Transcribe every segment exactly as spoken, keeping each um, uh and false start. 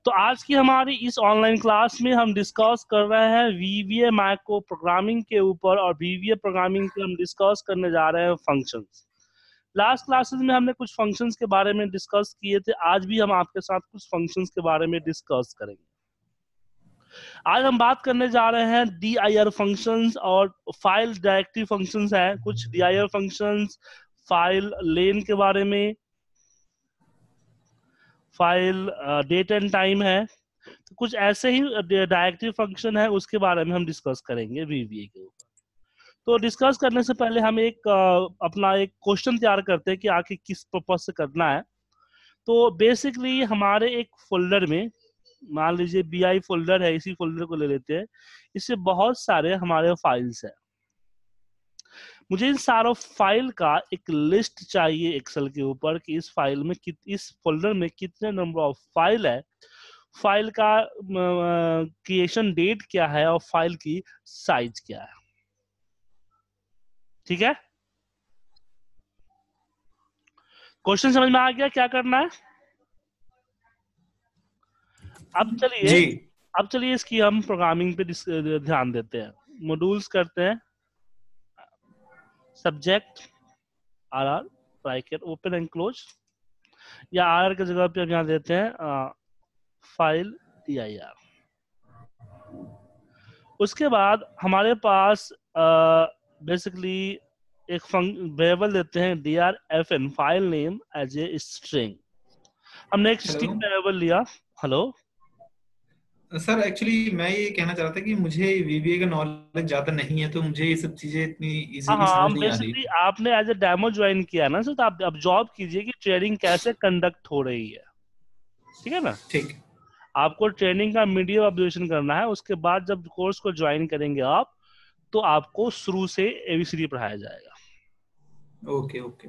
तो आज की हमारी इस ऑनलाइन क्लास में हम डिस्कस कर रहे हैं वीवीए माइक्रो प्रोग्रामिंग के ऊपर, और वीवीए प्रोग्रामिंग के हम डिस्कस करने जा रहे हैं फंक्शंस। लास्ट क्लासेस में हमने कुछ फंक्शंस के बारे में डिस्कस किए थे, आज भी हम आपके साथ कुछ फंक्शंस के बारे में डिस्कस करेंगे। आज हम बात करने जा रहे हैं डी आई आर फंक्शंस और फाइल डायरेक्टरी फंक्शंस है, कुछ D I R functions, file len के बारे में, फाइल डेट एंड टाइम है, तो कुछ ऐसे ही डायरेक्टरी फंक्शन है उसके बारे में हम डिस्कस करेंगे वीवीए के ऊपर। तो डिस्कस करने से पहले हम एक uh, अपना एक क्वेश्चन तैयार करते हैं कि आखिर किस पर्पज से करना है। तो बेसिकली हमारे एक फोल्डर में, मान लीजिए बी आई फोल्डर है, इसी फोल्डर को ले लेते हैं, इससे बहुत सारे हमारे फाइल्स हैं। मुझे इन सारों फाइल का एक लिस्ट चाहिए एक्सेल के ऊपर कि इस फाइल में कित इस फोल्डर में कितने नंबर ऑफ फाइल है, फाइल का क्रिएशन डेट क्या है और फाइल की साइज क्या है। ठीक है, क्वेश्चन समझ में आ गया क्या करना है? अब चलिए अब चलिए इसकी हम प्रोग्रामिंग पे ध्यान देते हैं। मॉड्यूल्स करते हैं, subject R R bracket open and close, या आर आर की जगह पे हम यहाँ देते हैं आ, फाइल डी आई आर। उसके बाद हमारे पास बेसिकली एक वेरिएबल देते हैं D R F N, file name as a string. हमने एक स्ट्रिंग वेरिएबल लिया। हेलो सर, एक्चुअली मैं ये कहना चाह रहा था कि मुझे वीवीए का नॉलेज ज्यादा नहीं है, तो मुझे ये सब चीजें इतनी इजीली हाँ, समझ नहीं आ रही। बेसिकली आपने एज ए डेमो ज्वाइन किया ना, तो आप अब जॉब कीजिए कि ट्रेनिंग कैसे कंडक्ट हो रही है। ठीक है ना, ठीक। आपको ट्रेनिंग का मीडिया ऑब्जर्वेशन करना है। उसके बाद जब कोर्स को ज्वाइन करेंगे आप, तो आपको शुरू से एबीसीडी पढ़ाया जाएगा। Okay okay.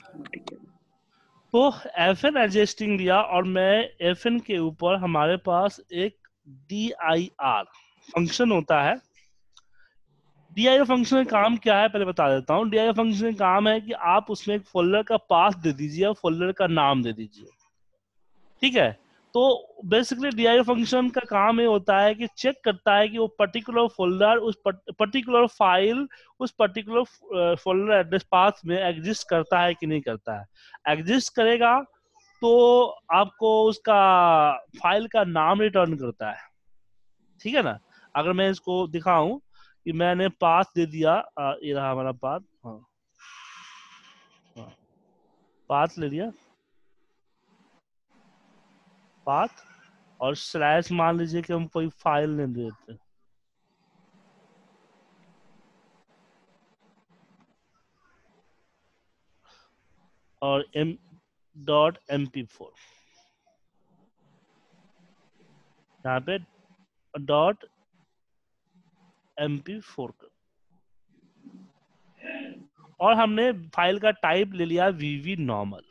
तो एफ एन एडजस्टिंग लिया, और मैं एफ एन के ऊपर हमारे पास एक डी आई आर फंक्शन होता है। डी आई आर फंक्शन का काम क्या है पहले बता देता हूँ। डी आई आर फंक्शन का काम है कि आप उसमें एक फोल्डर का पाथ दे दीजिए और फोल्डर का नाम दे दीजिए। ठीक है, तो basically D I R function का काम ये होता है कि चेक करता है कि वो पर्टिकुलर फोल्डर, उस पर्टिकुलर फाइल उस पर्टिकुलर फोल्डर एड्रेस पाथ में एग्जिस्ट करता है कि नहीं करता है। एग्जिस्ट करेगा तो आपको उसका फाइल का नाम रिटर्न करता है। ठीक है ना, अगर मैं इसको दिखाऊं कि मैंने पाथ दे दिया, आ, ये रहा हमारा पाथ। हाँ, हाँ, पाथ ले लिया, पाथ और स्लैश, मान लीजिए कि हम कोई फाइल नहीं देते, और M dot M P four, यहाँ पे डॉट एम पी फोर, और हमने फाइल का टाइप ले लिया वीवी नॉर्मल।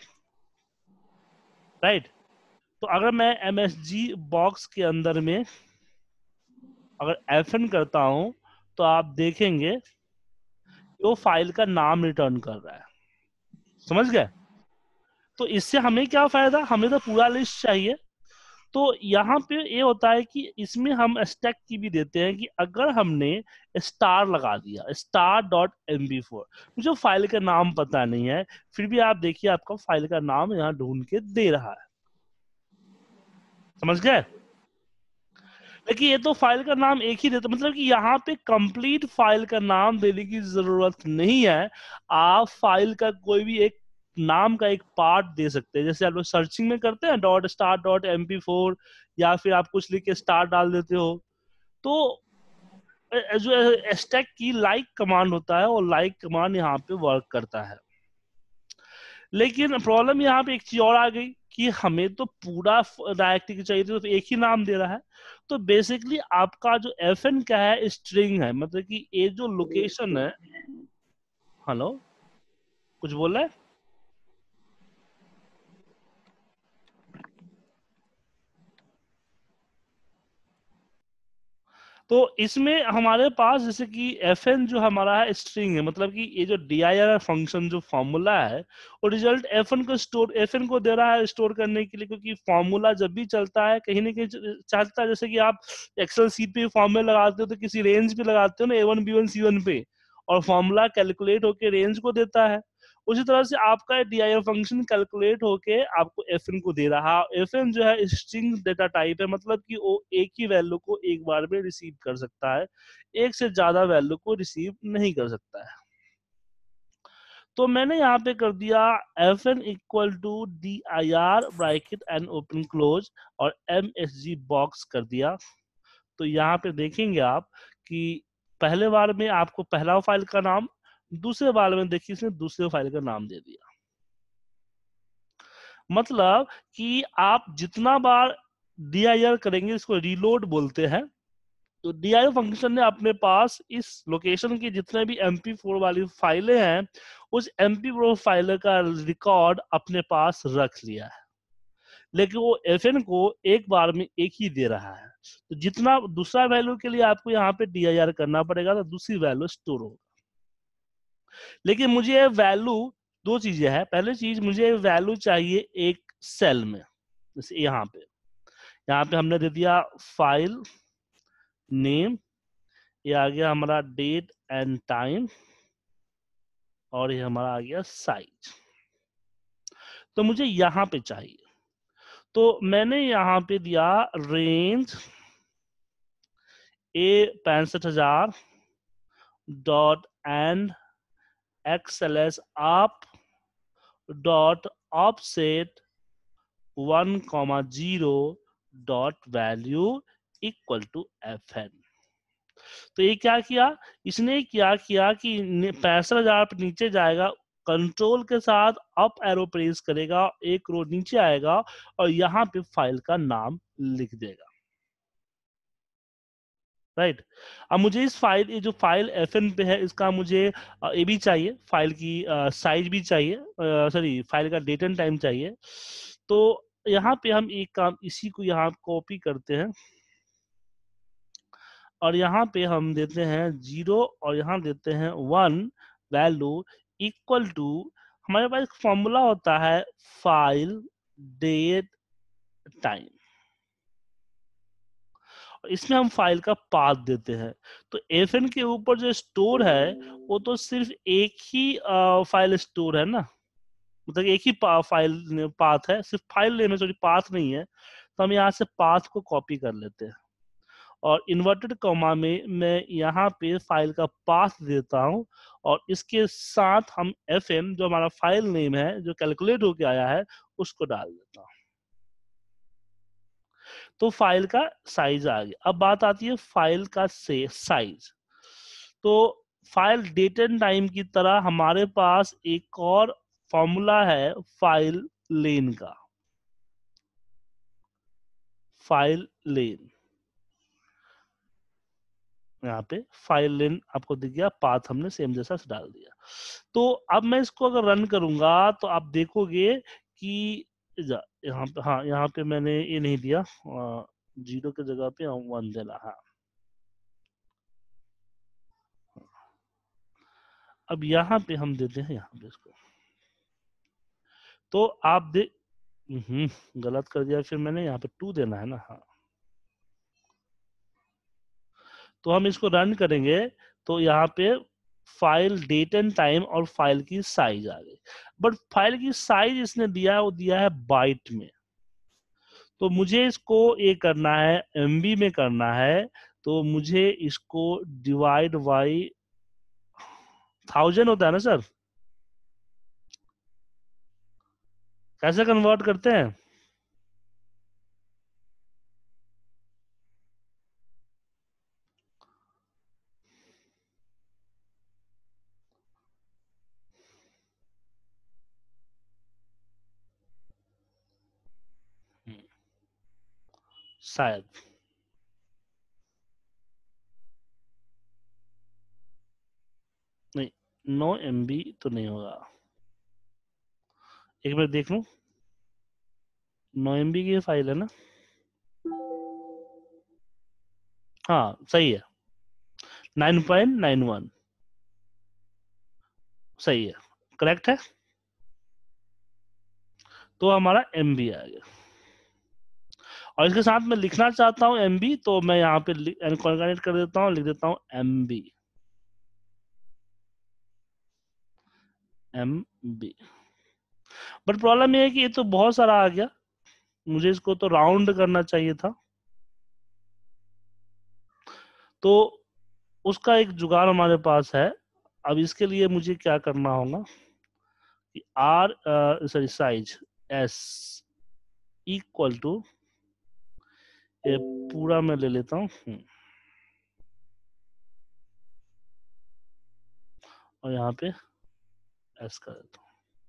राइट, तो अगर मैं एमएसजी बॉक्स के अंदर में अगर एफ एन करता हूं, तो आप देखेंगे वो फाइल का नाम रिटर्न कर रहा है। समझ गए? तो इससे हमें क्या फायदा, हमें तो पूरा लिस्ट चाहिए। तो यहाँ पे ये होता है कि इसमें हम स्टैक की भी देते हैं कि अगर हमने स्टार लगा दिया, star dot M B four, मुझे फाइल का नाम पता नहीं है, फिर भी आप देखिए आपका फाइल का नाम यहाँ ढूंढ के दे रहा है। समझ गए? लेकिन ये तो फाइल का नाम एक ही देता, मतलब कि यहाँ पे कंप्लीट फाइल का नाम देने की जरूरत नहीं है। आप फाइल का कोई भी एक नाम का एक पार्ट दे सकते हैं, जैसे आप लोग सर्चिंग में करते हैं dot star dot M P four, या फिर आप कुछ लिख के स्टार डाल देते हो। तो जो स्टैक की लाइक कमांड होता है, और लाइक कमांड यहाँ पे वर्क करता है। लेकिन प्रॉब्लम यहाँ पे एक चीज और आ गई कि हमें तो पूरा डायरेक्टरी की चाहिए थी, तो एक ही नाम दे रहा है। तो बेसिकली आपका जो एफ एन का है स्ट्रिंग है, मतलब कि ये जो लोकेशन है। हेलो, कुछ बोल रहा है? तो इसमें हमारे पास जैसे कि fn जो हमारा है स्ट्रिंग है, मतलब कि ये जो dir फंक्शन जो फॉर्मूला है वो रिजल्ट fn को स्टोर fn को दे रहा है स्टोर करने के लिए, क्योंकि फॉर्मूला जब भी चलता है कहीं ना कहीं चाहता है, जैसे कि आप एक्सेल सीट पे फॉर्मूला लगाते हो तो किसी रेंज पे लगाते हो ना, A one B one C one पे, और फॉर्मूला कैलकुलेट होके रेंज को देता है। उसी तरह से आपका dir फंक्शन कैलकुलेट होके आपको fn को दे रहा है। fn जो है स्ट्रिंग डेटा टाइप है, मतलब कि वो एक ही वैल्यू को एक बार में रिसीव कर सकता है, एक से ज्यादा वैल्यू को रिसीव नहीं कर सकता है। तो मैंने यहाँ पे कर दिया fn equal to D I R bracket and open close और msg बॉक्स कर दिया। तो यहाँ पे देखेंगे आप कि पहले बार में आपको पहला फाइल का नाम, दूसरे बार में देखिए इसने दूसरे फाइल का नाम दे दिया। मतलब कि आप जितना बार dir करेंगे, इसको रीलोड बोलते हैं, तो dir फंक्शन ने अपने पास इस लोकेशन की जितने भी एम पी फोर वाली फाइलें हैं उस एम पी फोर फाइल का रिकॉर्ड अपने पास रख लिया है, लेकिन वो fn को एक बार में एक ही दे रहा है। तो जितना दूसरा वैल्यू के लिए आपको यहाँ पे dir करना पड़ेगा तो दूसरी वैल्यू स्टोर होगा। लेकिन मुझे वैल्यू दो चीजें हैं। पहली चीज, मुझे वैल्यू चाहिए एक सेल में, जैसे यहाँ पे यहाँ पे हमने दे दिया फाइल नेम, ये आ गया हमारा डेट एंड टाइम, और ये हमारा आ गया साइज। तो मुझे यहाँ पे चाहिए, तो मैंने यहाँ पे दिया रेंज ए पैंसठ हजार डॉट एंड एक्सएलएस आप dot offset one comma zero dot value equal to F N. तो ये क्या किया, इसने क्या किया कि पैंसठ हजार पे नीचे जाएगा, कंट्रोल के साथ अप एरो प्रेस करेगा, एक रो नीचे आएगा और यहाँ पे फाइल का नाम लिख देगा। Right right? अब मुझे इस फाइल, ये जो फाइल एफएन पे है इसका मुझे ये भी चाहिए, फाइल की साइज भी चाहिए, सॉरी फाइल का डेट एंड टाइम चाहिए। तो यहाँ पे हम एक काम, इसी को यहाँ कॉपी करते हैं और यहाँ पे हम देते हैं जीरो और यहाँ देते हैं वन, वैल्यू इक्वल टू, हमारे पास एक फॉर्मूला होता है फाइल डेट टाइम, इसमें हम फाइल का पाथ देते हैं। तो एफएन के ऊपर जो स्टोर है वो तो सिर्फ एक ही फाइल स्टोर है ना, मतलब एक ही पा, फाइल पाथ है, सिर्फ फाइल नेम है, सॉरी पाथ नहीं है। तो हम यहाँ से पाथ को कॉपी कर लेते हैं और इन्वर्टेड कॉमा में मैं यहाँ पे फाइल का पाथ देता हूँ और इसके साथ हम एफएन जो हमारा फाइल नेम है जो कैलकुलेट होके आया है उसको डाल देता हूँ। तो फाइल का साइज आ गया। अब बात आती है फाइल का से साइज। तो फाइल डेट एंड टाइम की तरह हमारे पास एक और फॉर्मूला है फाइल लेन का, फाइल लेन, यहाँ पे फाइल लेन आपको दिख गया, पाथ हमने सेम जैसा डाल दिया। तो अब मैं इसको अगर रन करूंगा तो आप देखोगे कि यहाँ पे, हाँ यहाँ पे मैंने ये नहीं दिया, जीरो की जगह पे वन देना। हाँ अब यहाँ पे हम देते हैं यहाँ पे इसको, तो आप दे हम्म गलत कर दिया, फिर मैंने यहाँ पे टू देना है ना। हाँ तो हम इसको रन करेंगे तो यहाँ पे फाइल डेट एंड टाइम और फाइल की साइज आ गई, बट फाइल की साइज इसने दिया है वो दिया है बाइट में। तो मुझे इसको ये करना है एमबी में करना है, तो मुझे इसको डिवाइड बाई थाउजेंड होता है ना सर, कैसे कन्वर्ट करते हैं? शायद नहीं, नो एमबी तो नहीं होगा, एक बार देख लूं। नो एमबी की फाइल है ना, हाँ सही है। नाइन पॉइंट नाइन वन सही है, करेक्ट है। तो हमारा एम बी आ गया। और इसके साथ मैं लिखना चाहता हूं एम बी, तो मैं यहाँ पे कॉन्कैटिनेट कर देता हूँ, लिख देता हूँ M B, M B. But problem ये है कि ये तो बहुत सारा आ गया, मुझे इसको तो राउंड करना चाहिए था। तो उसका एक जुगाड़ हमारे पास है। अब इसके लिए मुझे क्या करना होगा कि R sorry size S equal to, ये पूरा मैं ले लेता हूँ और यहाँ पे एस कर देता हूँ।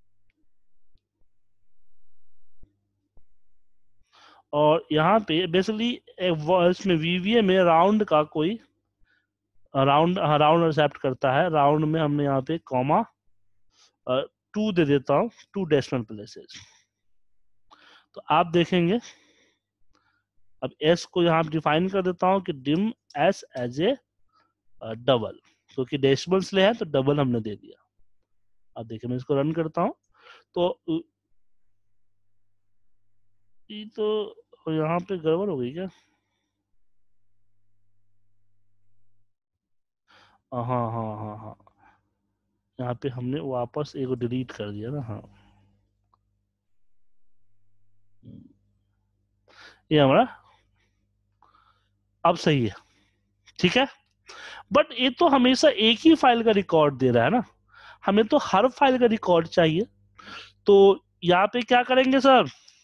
और यहाँ पे बेसिकली इसमें वीवीए में राउंड का कोई राउंड राउंड एक्सेप्ट करता है। राउंड में हमने यहाँ पे कॉमा टू दे देता हूँ, टू डेसिमल प्लेसेस। तो आप देखेंगे अब एस को यहाँ डिफाइन कर देता हूँ कि dim S as a double, क्योंकि डेसिमल्स ले है तो डबल हमने दे दिया। अब देखिए मैं इसको रन करता हूँ तो ये तो यहाँ पे गड़बड़ हो गई क्या? हाँ हाँ हाँ हाँ, यहाँ पे हमने वापस एक डिलीट कर दिया ना। हाँ, ये हमारा अब सही है, ठीक है। बट ये तो हमेशा एक ही फाइल का रिकॉर्ड दे रहा है ना, हमें तो हर फाइल का रिकॉर्ड चाहिए। तो यहाँ पे क्या करेंगे सर,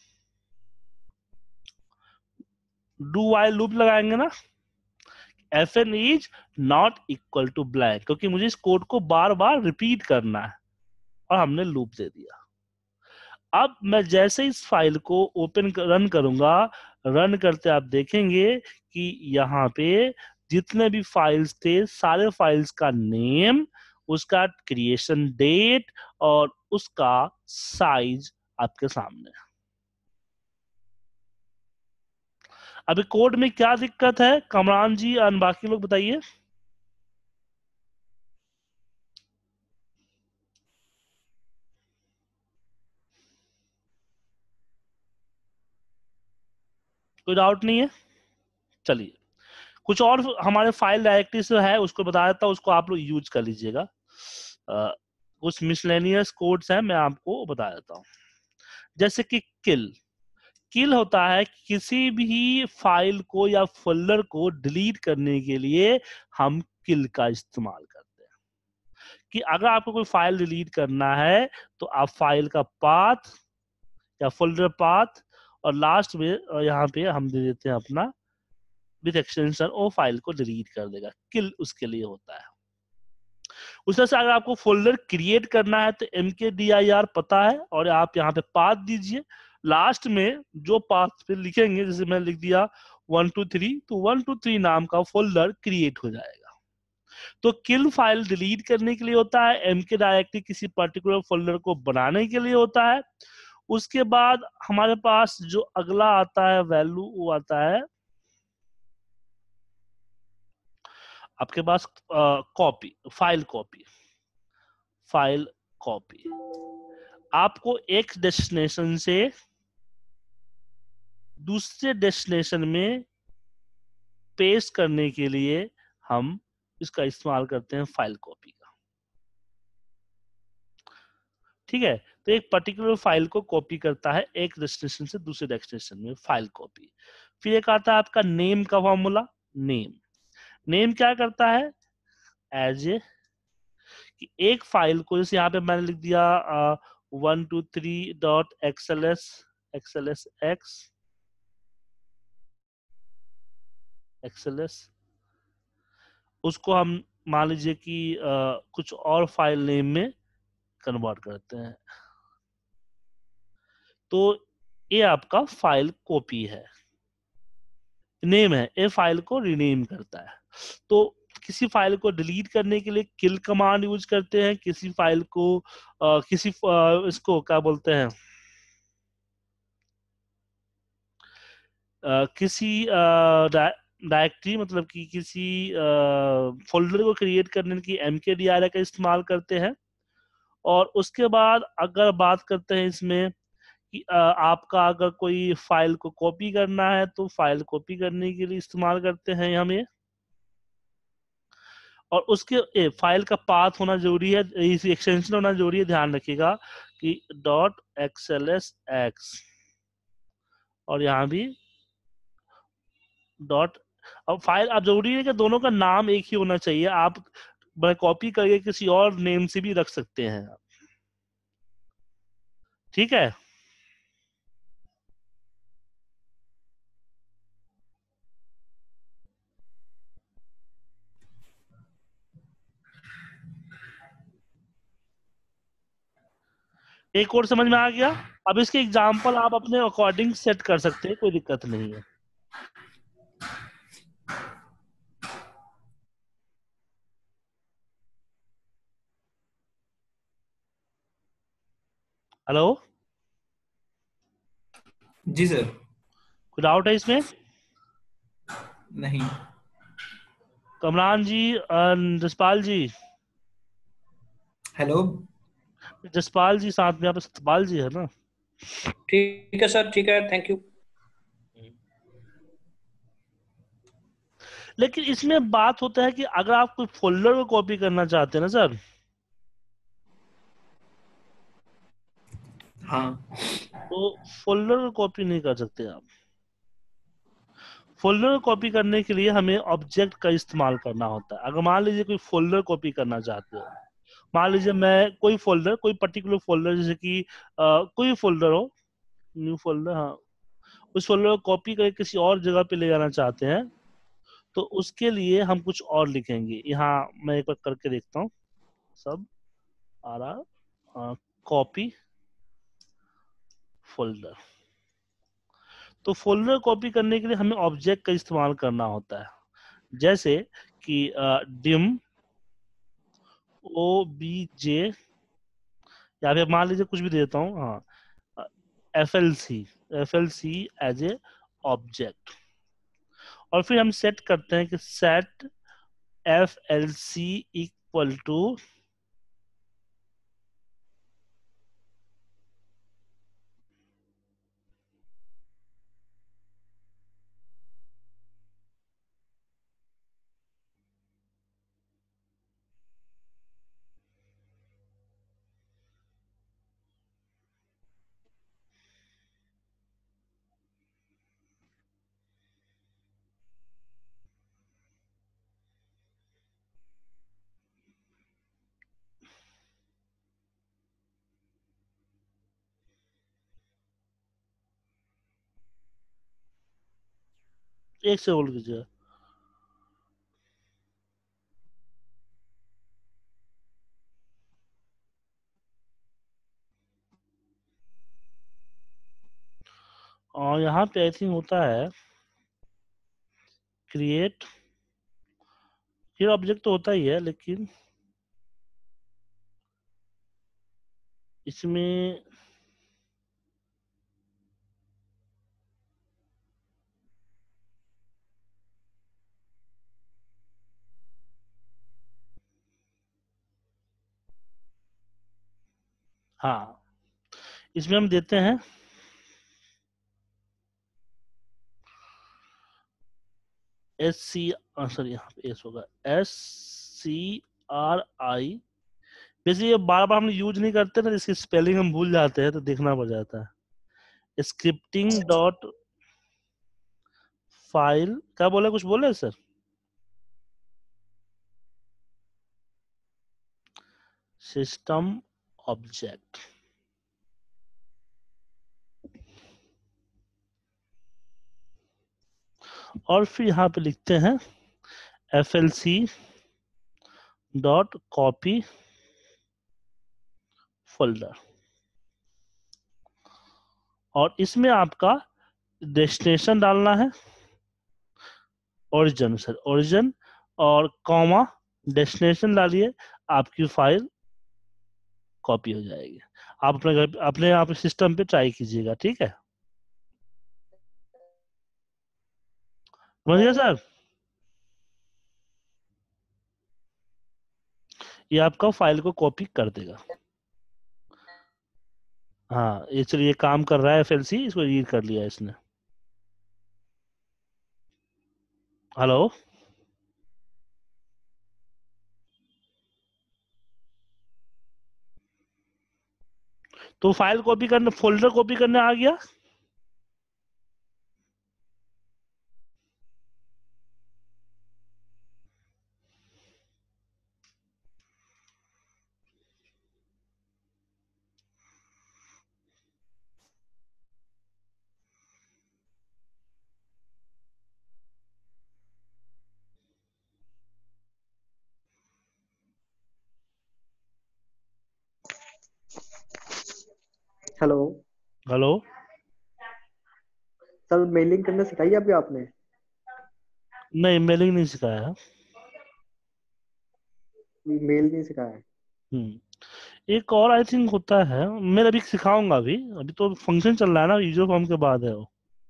डू वाइल लूप लगाएंगे ना, F N is not equal to blank, क्योंकि मुझे इस कोड को बार बार रिपीट करना है और हमने लूप दे दिया। अब मैं जैसे इस फाइल को ओपन रन करूंगा, रन करते आप देखेंगे कि यहाँ पे जितने भी फाइल्स थे सारे फाइल्स का नेम, उसका क्रिएशन डेट और उसका साइज आपके सामने। अभी कोड में क्या दिक्कत है कमरान जी और बाकी लोग बताइए। कोई डाउट नहीं है? चलिए कुछ और हमारे फाइल डायरेक्टरी से है उसको बता देता हूँ, उसको आप लोग यूज कर लीजिएगा। uh, कुछ मिसलेनियस कोड्स हैं, मैं आपको बता देता हूँ। जैसे कि किल किल होता है किसी भी फाइल को या फोल्डर को डिलीट करने के लिए हम किल का इस्तेमाल करते हैं। कि अगर आपको कोई फाइल डिलीट करना है तो आप फाइल का पाथ या फोल्डर पाथ और लास्ट में यहाँ पे हम दे देते हैं अपना विद एक्सटेंशन, वो फाइल को डिलीट कर देगा। किल उसके लिए होता है। उस तरह से अगर आपको फोल्डर क्रिएट करना है तो एम के डी आई आर पता है और आप यहाँ पे पाथ दीजिए, लास्ट में जो पाथ पे लिखेंगे, जैसे मैंने लिख दिया वन टू थ्री, तो वन टू थ्री नाम का फोल्डर क्रिएट हो जाएगा। तो किल फाइल डिलीट करने के लिए होता है, एम के डायरेक्टरी किसी पर्टिकुलर फोल्डर को बनाने के लिए होता है। उसके बाद हमारे पास जो अगला आता है वैल्यू, वो आता है आपके पास copy, file copy. File copy आपको एक डेस्टिनेशन से दूसरे डेस्टिनेशन में पेस्ट करने के लिए हम इसका इस्तेमाल करते हैं फाइल कॉपी का, ठीक है। तो एक पर्टिकुलर फाइल को कॉपी करता है एक डेस्टिनेशन से दूसरे डेस्टिनेशन में, फाइल कॉपी। फिर एक आता है आपका नेम का फॉर्मूला। नेम नेम क्या करता है, एज ए कि एक फाइल को, जैसे यहाँ पे मैंने लिख दिया one two three dot XLS XLS X XLS, उसको हम मान लीजिए कि uh, कुछ और फाइल नेम में कन्वर्ट करते हैं। तो ये आपका फाइल कॉपी है, नेम है, ये फाइल को रीनेम करता है। तो किसी फाइल को डिलीट करने के लिए किल कमांड यूज करते हैं, किसी फाइल को आ, किसी आ, इसको क्या बोलते हैं आ, किसी डायरेक्टरी मतलब कि किसी फोल्डर को क्रिएट करने की mkdir का इस्तेमाल करते हैं। और उसके बाद अगर बात करते हैं इसमें कि अ, आपका अगर कोई फाइल को कॉपी करना है तो फाइल कॉपी करने के लिए इस्तेमाल करते हैं हम ये। और उसके ए, फाइल का पाथ होना जरूरी है, इस एक्सटेंशन होना जरूरी है, ध्यान रखिएगा कि डॉट एक्सएलएस एक्स, और यहाँ भी डॉट। अब फाइल, अब जरूरी है कि दोनों का नाम एक ही होना चाहिए, आप कॉपी करके किसी और नेम से भी रख सकते हैं, ठीक है। एक और समझ में आ गया। अब इसके एग्जाम्पल आप अपने अकॉर्डिंग सेट कर सकते हैं, कोई दिक्कत नहीं है। हेलो, जी सर। कोई डाउट है इसमें? नहीं। कमरान जी, अ, जसपाल जी, हेलो। जसपाल जी साथ में, यहाँ पे सतपाल जी है ना। ठीक है सर, ठीक है, थैंक यू। लेकिन इसमें बात होता है कि अगर आप कोई फोल्डर को कॉपी करना चाहते हैं ना सर, हाँ। तो फोल्डर को कॉपी नहीं कर सकते आप। फोल्डर को कॉपी करने के लिए हमें ऑब्जेक्ट का इस्तेमाल करना होता है। अगर मान लीजिए कोई फोल्डर कॉपी करना चाहते हो, मान लीजिए मैं कोई फोल्डर, कोई पर्टिकुलर फोल्डर, जैसे कि अ, कोई फोल्डर हो, न्यू फोल्डर, हाँ, उस फोल्डर को कॉपी करके किसी और जगह पे ले जाना चाहते हैं, तो उसके लिए हम कुछ और लिखेंगे। यहाँ मैं एक बार करके देखता हूँ। सब आ रहा, कॉपी फोल्डर। तो फोल्डर कॉपी करने के लिए हमें ऑब्जेक्ट का इस्तेमाल करना होता है, जैसे कि डिम ओ बी जे, या फिर मान लीजिए कुछ भी दे देता हूँ, हाँ, F L C, F L C as a object. और फिर हम सेट करते हैं कि set F L C equal to, एक से होल्ड कीजिए, और यहाँ पे आई थिंक होता है क्रिएट, फिर ऑब्जेक्ट तो होता ही है, लेकिन इसमें हाँ, इसमें हम देते हैं एस सी, सॉरी यहाँ पे एस होगा, एस सी आर आई। वैसे ये बार बार हम यूज नहीं करते ना, इसकी स्पेलिंग हम भूल जाते हैं, तो देखना पड़ जाता है। स्क्रिप्टिंग डॉट फाइल, क्या बोले, कुछ बोले सर? सिस्टम ऑब्जेक्ट, और फिर यहाँ पे लिखते हैं F L C dot copy folder. और इसमें आपका डेस्टिनेशन डालना है, ओरिजिन सर, ओरिजिन, और कॉमा डेस्टिनेशन डालिए, आपकी फाइल कॉपी हो जाएगी। आप अपने घर, अपने आप सिस्टम पे ट्राई कीजिएगा, ठीक है। समझ गया सर? ये आपका फाइल को कॉपी कर देगा। हाँ, ये चलिए काम कर रहा है एफ एल सी, इसको रीड कर लिया इसने। हेलो, तो फाइल कॉपी करने, फोल्डर कॉपी करने आ गया। हेलो हेलो, सर, मेलिंग करना सिखाई अभी आपने? नहीं मेलिंग नहीं सिखाया है। मेल नहीं सिखाया? हम्म एक और आई थिंक होता है, मैं अभी सिखाऊंगा। अभी अभी तो फंक्शन चल रहा है ना, यूजर फॉर्म के बाद है वो।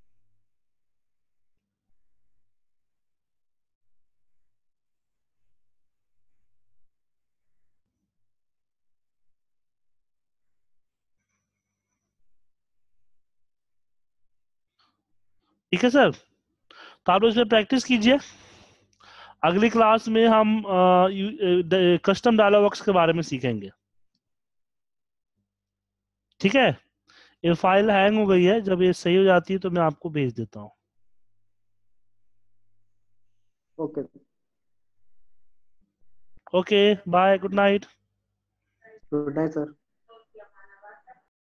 ठीक है सर, तो आप लोग इसमें प्रैक्टिस कीजिए। अगली क्लास में हम कस्टम डायलॉग बॉक्स के बारे में सीखेंगे। ठीक है, ये फाइल हैंग हो गई है, जब ये सही हो जाती है तो मैं आपको भेज देता हूँ। Okay. Okay, bye, good night. Good night sir.